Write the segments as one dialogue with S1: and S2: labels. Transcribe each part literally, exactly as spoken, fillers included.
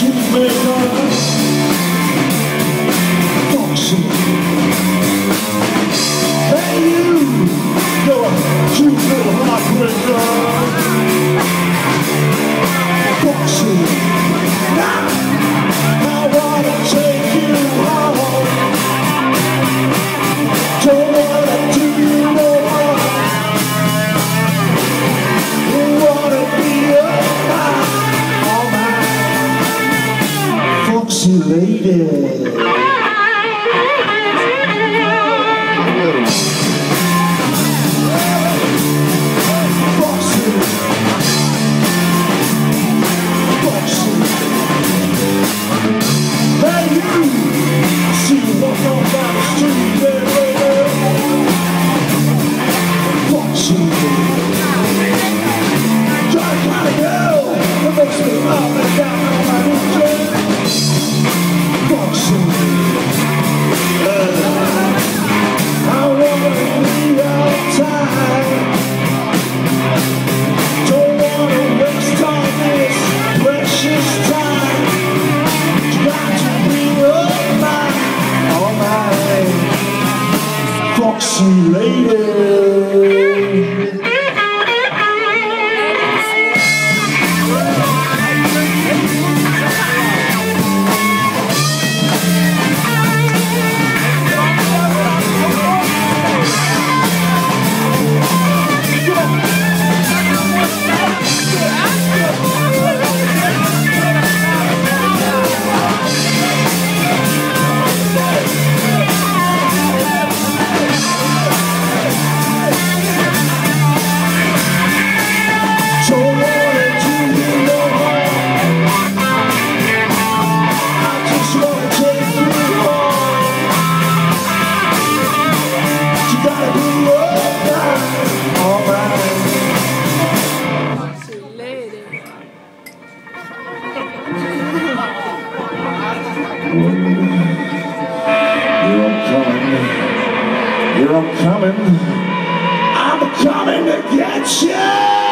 S1: Foxy. Hey you, you're a cute little heartbreaker. Foxy, now I wanna take you home. Don't wanna do you no harm. Wanna be a mine, all mine. Foxy Lady. Foxy Lady. Here I'm coming, I'm coming to get you!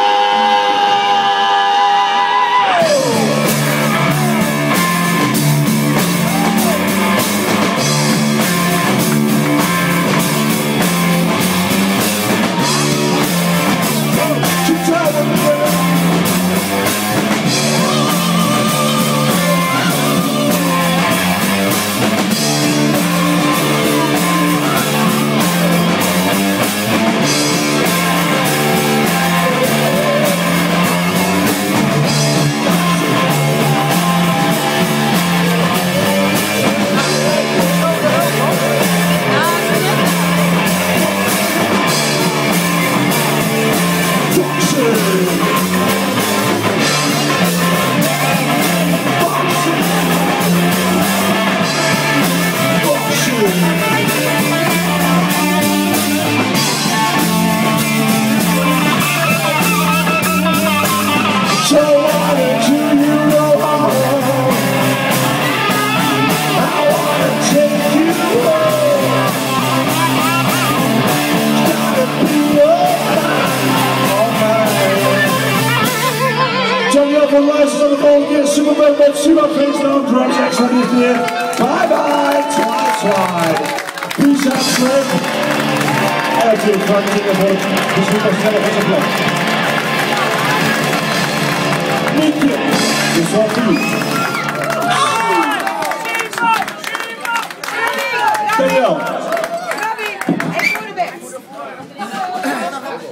S1: Superbug, Sibout Veenstra on drums, excellent here. Bye bye, twice wide. Peace out, friend. L G, Frank, this week I